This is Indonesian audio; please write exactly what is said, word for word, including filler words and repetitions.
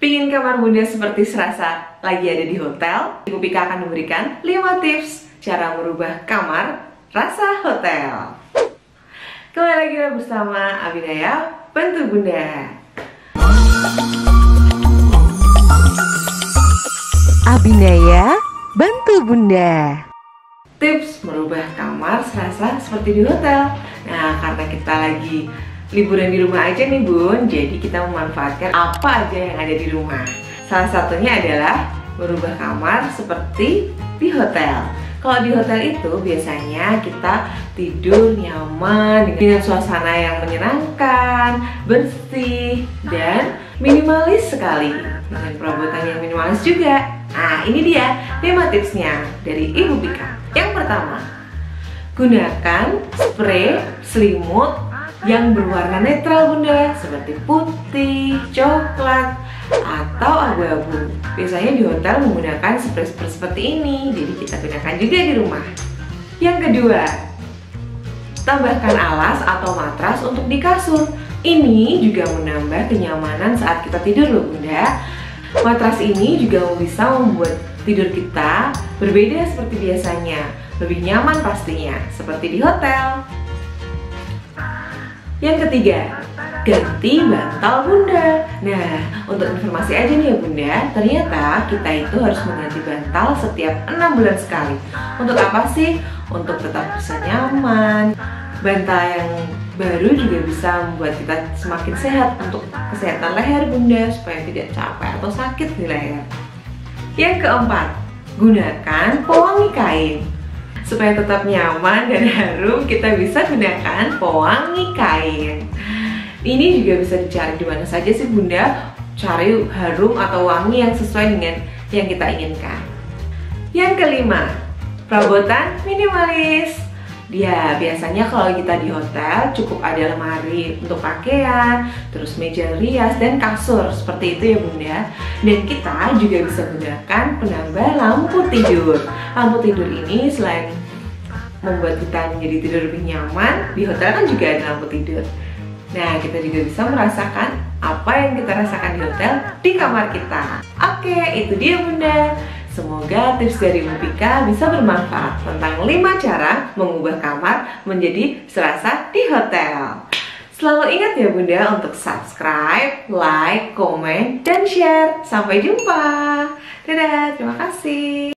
Pingin kamar Bunda seperti serasa lagi ada di hotel? Ibu Pika akan memberikan lima tips cara merubah kamar rasa hotel. Kembali lagi bersama Abinaya, Bantu Bunda. Abinaya, Bantu Bunda. Tips merubah kamar serasa seperti di hotel. Nah, karena kita lagi liburan di rumah aja nih Bun, jadi kita memanfaatkan apa aja yang ada di rumah. Salah satunya adalah merubah kamar seperti di hotel. Kalau di hotel itu biasanya kita tidur nyaman dengan suasana yang menyenangkan, bersih, dan minimalis sekali. Dengan perabotan yang minimalis juga. Nah, ini dia lima tipsnya dari Ibu Pika. Yang pertama, gunakan spray selimut yang berwarna netral Bunda, seperti putih, coklat, atau abu-abu. Biasanya di hotel menggunakan spray-spray seperti ini, jadi kita gunakan juga di rumah. Yang kedua, tambahkan alas atau matras untuk di kasur. Ini juga menambah kenyamanan saat kita tidur loh Bunda. Matras ini juga bisa membuat tidur kita berbeda seperti biasanya, lebih nyaman pastinya, seperti di hotel. Yang ketiga, ganti bantal Bunda. Nah, untuk informasi aja nih ya Bunda, ternyata kita itu harus mengganti bantal setiap enam bulan sekali. Untuk apa sih? Untuk tetap bisa nyaman. Bantal yang baru juga bisa membuat kita semakin sehat untuk kesehatan leher Bunda, supaya tidak capek atau sakit di leher. Yang keempat, gunakan pewangi kain. Supaya tetap nyaman dan harum, kita bisa gunakan pewangi kain. Ini juga bisa dicari di mana saja sih Bunda. Cari harum atau wangi yang sesuai dengan yang kita inginkan. Yang kelima, perabotan minimalis. Ya, biasanya kalau kita di hotel cukup ada lemari untuk pakaian, terus meja rias dan kasur, seperti itu ya Bunda. Dan kita juga bisa gunakan penambah lampu tidur. Lampu tidur ini selain membuat kita menjadi tidur lebih nyaman, di hotel kan juga ada lampu tidur. Nah, kita juga bisa merasakan apa yang kita rasakan di hotel di kamar kita. Oke, itu dia Bunda. Semoga tips dari Ibu Pika bisa bermanfaat tentang lima cara mengubah kamar menjadi serasa di hotel. Selalu ingat ya Bunda untuk subscribe, like, komen, dan share. Sampai jumpa. Dadah, terima kasih.